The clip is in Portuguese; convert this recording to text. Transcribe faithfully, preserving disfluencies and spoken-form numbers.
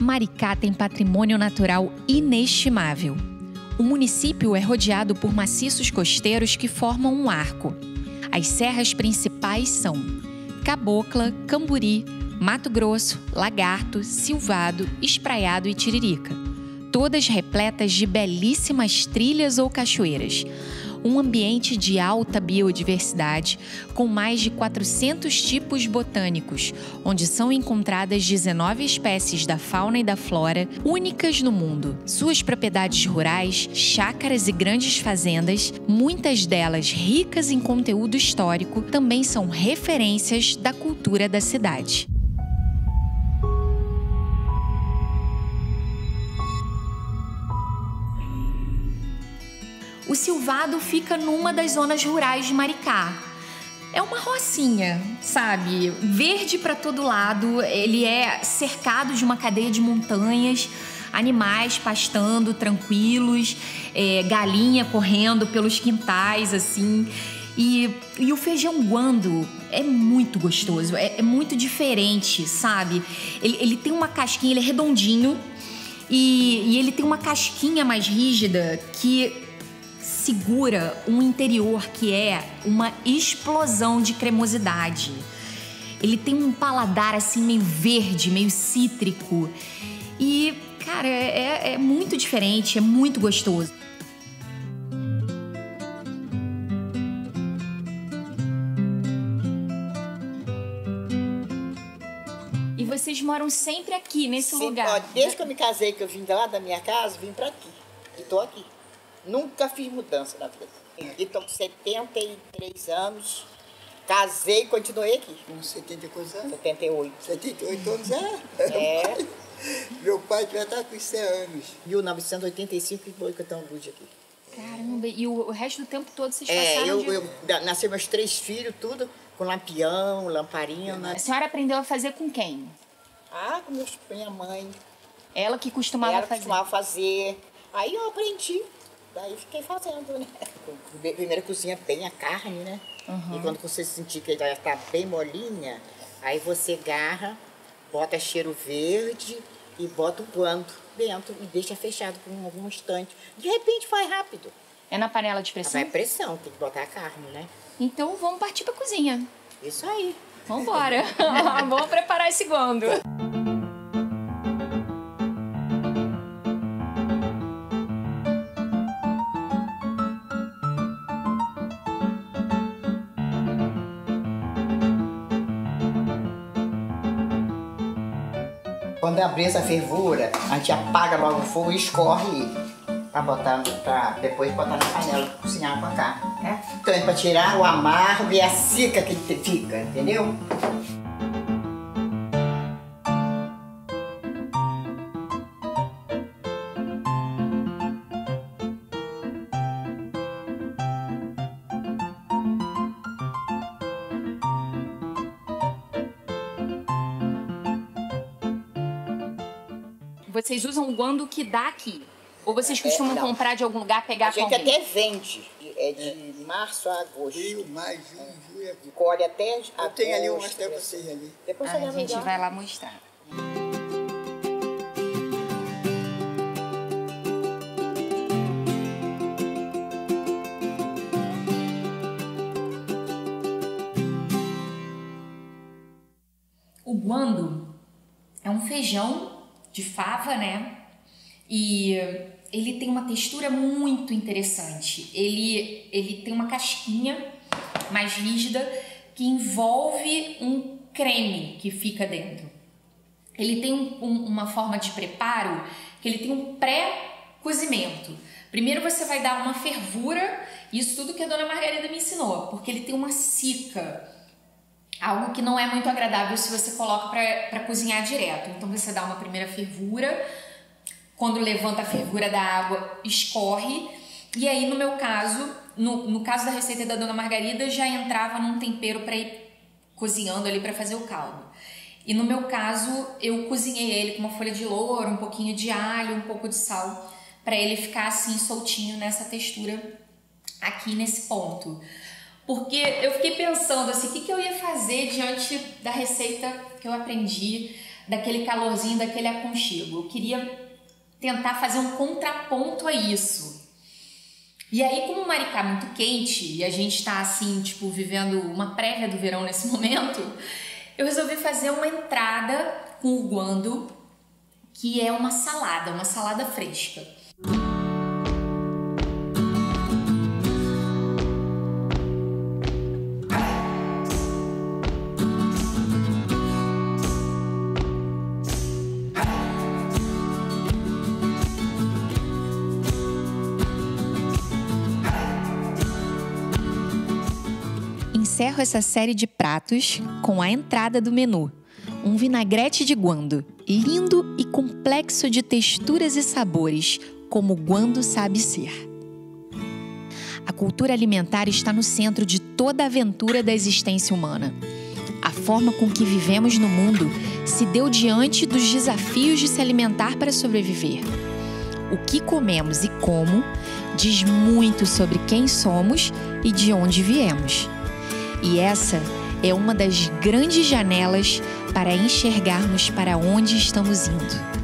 Maricá tem patrimônio natural inestimável. O município é rodeado por maciços costeiros que formam um arco. As serras principais são Cabocla, Camburi, Mato Grosso, Lagarto, Silvado, Espraiado e Tiririca, todas repletas de belíssimas trilhas ou cachoeiras. Um ambiente de alta biodiversidade, com mais de quatrocentos tipos botânicos, onde são encontradas dezenove espécies da fauna e da flora únicas no mundo. Suas propriedades rurais, chácaras e grandes fazendas, muitas delas ricas em conteúdo histórico, também são referências da cultura da cidade. O Silvado fica numa das zonas rurais de Maricá. É uma rocinha, sabe? Verde para todo lado, ele é cercado de uma cadeia de montanhas, animais pastando tranquilos, é, galinha correndo pelos quintais, assim. E, e o feijão guando é muito gostoso, é, é muito diferente, sabe? Ele, ele tem uma casquinha, ele é redondinho e, e ele tem uma casquinha mais rígida que segura um interior que é uma explosão de cremosidade. Ele tem um paladar assim meio verde, meio cítrico. E, cara, é, é muito diferente, é muito gostoso. E vocês moram sempre aqui, nesse Sim, lugar? Ó, desde que eu me casei, que eu vim lá da minha casa, vim pra aqui. E tô aqui. Nunca fiz mudança na vida. E tô com setenta e três anos. Casei e continuei aqui. Com setenta e quantos anos? setenta e oito. setenta e oito anos, é? É. Meu pai já tá com cem anos. mil novecentos e oitenta e cinco foi que eu tenho luz aqui. Caramba, e o, o resto do tempo todo vocês É, passaram eu, de... eu nasci meus três filhos, tudo com lampião, lamparina. A senhora aprendeu a fazer com quem? Ah, com meus, minha mãe. Ela que costumava Ela fazer? costumava fazer. Aí eu aprendi. Daí fiquei fazendo, né? Primeiro cozinha bem a carne, né? Uhum. E quando você sentir que ela está bem molinha, aí você garra, bota cheiro verde e bota o guando dentro e deixa fechado por algum instante. De repente faz rápido. É na panela de pressão? Vai pressão, tem que botar a carne, né? Então vamos partir pra cozinha. Isso aí. Vambora. Vamos preparar esse guando. Quando abrir essa fervura, a gente apaga logo o fogo e escorre ele. Pra botar, pra depois botar na panela pra cozinhar com a carne, né? Então é pra tirar o amargo e a seca que ele fica, entendeu? Vocês usam o guando que dá aqui? Ou vocês costumam é, comprar de algum lugar, pegar com alguém? A gente até vende. É de é. março a agosto. Rio, maio, junho, julho. Colhe até Eu agosto. tenho ali umas até vocês ali. Depois ah, a gente vai, vai lá mostrar. O guando é um feijão de fava, né? E ele tem uma textura muito interessante. Ele, ele tem uma casquinha mais rígida que envolve um creme que fica dentro. Ele tem um, um, uma forma de preparo que ele tem um pré-cozimento. Primeiro você vai dar uma fervura, isso tudo que a dona Margarida me ensinou, porque ele tem uma cica. Algo que não é muito agradável se você coloca para cozinhar direto. Então você dá uma primeira fervura, quando levanta a fervura da água, escorre. E aí no meu caso, no, no caso da receita da dona Margarida, já entrava num tempero para ir cozinhando ali para fazer o caldo. E no meu caso, eu cozinhei ele com uma folha de louro, um pouquinho de alho, um pouco de sal, para ele ficar assim soltinho nessa textura aqui nesse ponto. Porque eu fiquei pensando assim, o que, que eu ia fazer diante da receita que eu aprendi daquele calorzinho, daquele aconchego. Eu queria tentar fazer um contraponto a isso. E aí, como Maricá é muito quente e a gente tá assim, tipo, vivendo uma prévia do verão nesse momento, eu resolvi fazer uma entrada com o guando, que é uma salada, uma salada fresca. Encerro essa série de pratos com a entrada do menu. Um vinagrete de guando, lindo e complexo de texturas e sabores, como o guando sabe ser. A cultura alimentar está no centro de toda a aventura da existência humana. A forma com que vivemos no mundo se deu diante dos desafios de se alimentar para sobreviver. O que comemos e como diz muito sobre quem somos e de onde viemos. E essa é uma das grandes janelas para enxergarmos para onde estamos indo.